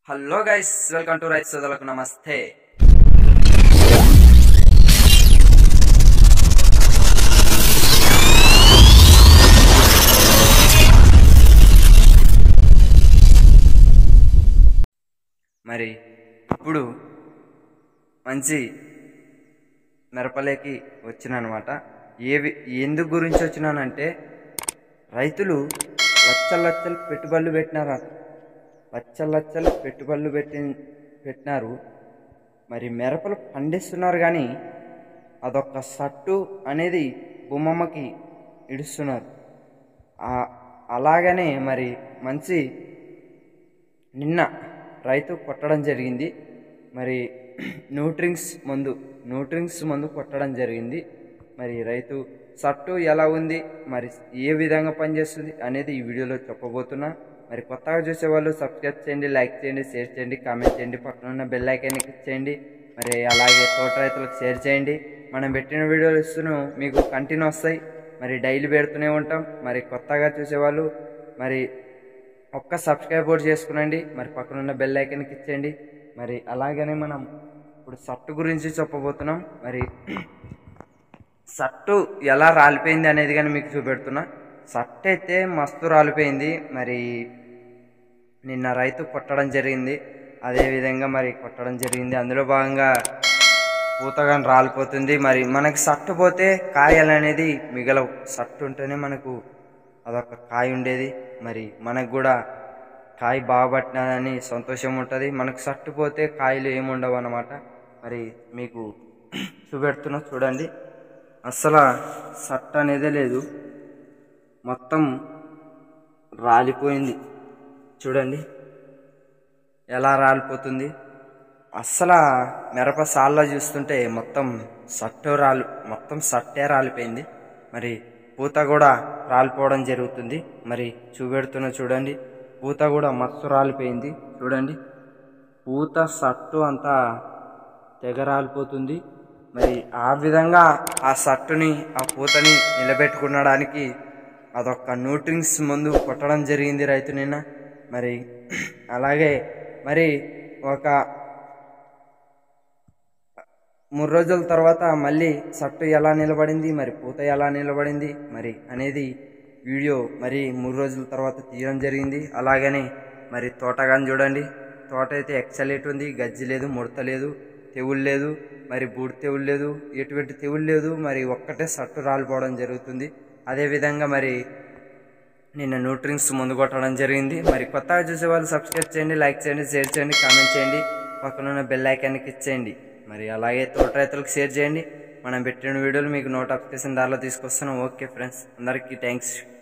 Hello guys, welcome to రైతు సోదరులకు నమస్తే. మరి ఇప్పుడు మంచి మిరపలేకి వచ్చిననమాట. ఎందుకు గురించి వచ్చినానంటే, రైతులు లచ్చలు పెట్టుబడులు పెట్టినారు, లచ్చలు పెట్టుబడులు పెట్టినారు. మరి మిరపలు పండిస్తున్నారు, కానీ అదొక సట్టు అనేది బొమ్మమ్మకి ఇడుస్తున్నారు. అలాగనే మరి మంచి నిన్న రైతు కొట్టడం జరిగింది. మరి న్యూట్రింగ్స్ మందు కొట్టడం జరిగింది. మరి రైతు సట్టు ఎలా ఉంది, మరి ఏ విధంగా పనిచేస్తుంది అనేది ఈ వీడియోలో చెప్పబోతున్నా. మరి కొత్తగా చూసేవాళ్ళు సబ్స్క్రైబ్ చేయండి, లైక్ చేయండి, షేర్ చేయండి, కామెంట్ చేయండి, పక్కన ఉన్న బెల్ ఐకాన్ క్లిక్ చేయండి. మరి అలాగే తోట రైతులకు షేర్ చేయండి. మనం పెట్టిన వీడియోలు ఇస్తూనే మీకు కంటిన్యూ వస్తాయి. మరి డైలీ పెడుతూనే ఉంటాం. మరి కొత్తగా చూసేవాళ్ళు మరి ఒక్క సబ్స్క్రైబ్ కూడా చేసుకునండి. మరి పక్కన ఉన్న బెల్ ఐకాన్ క్లిక్ చేయండి. మరి అలాగనే మనం ఇప్పుడు సట్టు గురించి చెప్పబోతున్నాం. మరి సట్టు ఎలా రాలిపోయింది అనేది కానీ మీకు చూపెడుతున్నా. సట్టు అయితే మస్తు రాలిపోయింది. మరి నిన్న రైతు కొట్టడం జరిగింది. అదేవిధంగా మరి కొట్టడం జరిగింది. అందులో భాగంగా పూతగా రాలిపోతుంది. మరి మనకి సట్టు పోతే కాయలు అనేది మిగలవు. సట్టు ఉంటేనే మనకు అదొక కాయ ఉండేది. మరి మనకు కూడా కాయ బాగుపట్టినదని సంతోషం ఉంటుంది. మనకు సట్టు పోతే కాయలు ఏముండవు అన్నమాట. మరి మీకు చూపెడుతున్నా, చూడండి. అస్సలు సట్టు అనేదే లేదు, మొత్తం రాలిపోయింది. చూడండి ఎలా రాలిపోతుంది. అస్సలు మిరప సాల్లో చూస్తుంటే మొత్తం సట్టే రాలిపోయింది. మరి పూత కూడా రాలిపోవడం జరుగుతుంది. మరి చూపెడుతున్నా, చూడండి. పూత కూడా మస్తు రాలిపోయింది. చూడండి, పూత సట్టు అంతా తెగ రాలిపోతుంది. మరి ఆ విధంగా ఆ సట్టుని, ఆ పూతని నిలబెట్టుకునడానికి అదొక న్యూట్రింగ్స్ ముందు కొట్టడం జరిగింది రైతు నిన్న. మరి అలాగే మరి ఒక 3 రోజుల తర్వాత మళ్ళీ సట్టు ఎలా నిలబడింది, మరి పూత ఎలా నిలబడింది మరి అనేది వీడియో మరి 3 రోజుల తర్వాత తీయడం జరిగింది. అలాగనే మరి తోటగాని చూడండి. తోట అయితే ఎక్సలెంట్ ఉంది. గజ్జి లేదు, ముడత లేదు, తెగులు లేదు, మరి బూడి తెగులు లేదు, ఎటువంటి తెగులు లేదు. మరి ఒక్కటే సట్టు రాలిపోవడం జరుగుతుంది. అదేవిధంగా మరి నిన్న న్యూట్రింగ్స్ ముందు కొట్టడం జరిగింది. మరి కొత్తగా చూసే వాళ్ళు సబ్స్క్రైబ్ చేయండి, లైక్ చేయండి, షేర్ చేయండి, కామెంట్ చేయండి, పక్కన ఉన్న బెల్ ఐకాన్ క్లిక్ చేయండి. మరి అలాగే తోట రైతులకు షేర్ చేయండి. మనం పెట్టిన వీడియోలు మీకు నోటిఫికేషన్ దారిలో తీసుకొస్తున్నాం. ఓకే ఫ్రెండ్స్, అందరికీ థ్యాంక్స్.